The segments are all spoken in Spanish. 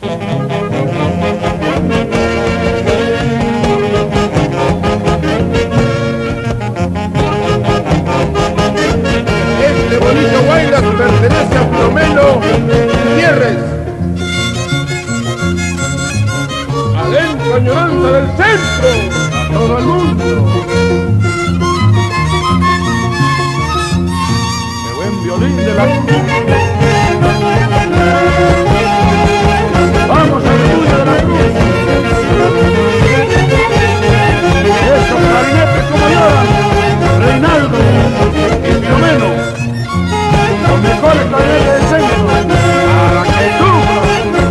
Este bonito Guaylas pertenece a Flomeno Gutiérrez. Adentro, añoranza del centro, a todo el mundo. Qué buen violín de la... Vamos al estudio de la cruz. Esos clarinetes como lloran, Reinaldo y Filomeno, los mejores clarinetes del centro, para que sufran.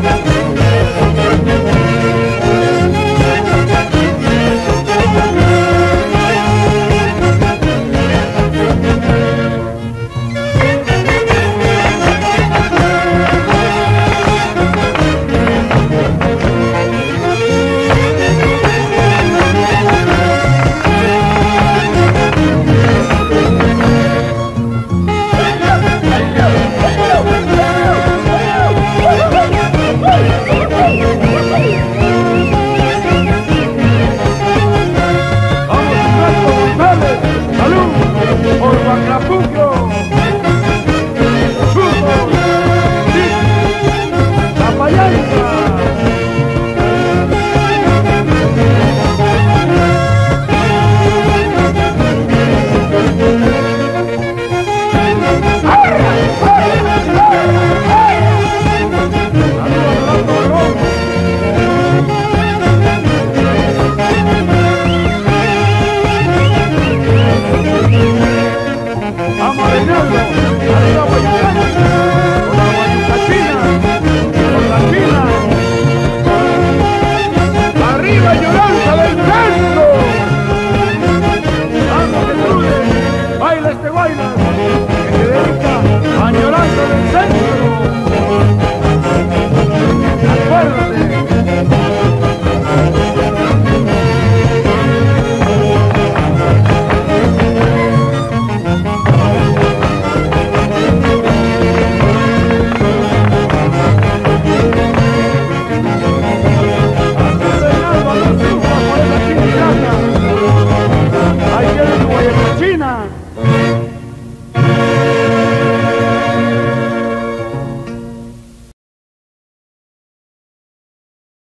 ¡Arriba, Añoranza del centro! ¡Vamos, que sube! ¡Baila este Guaylas!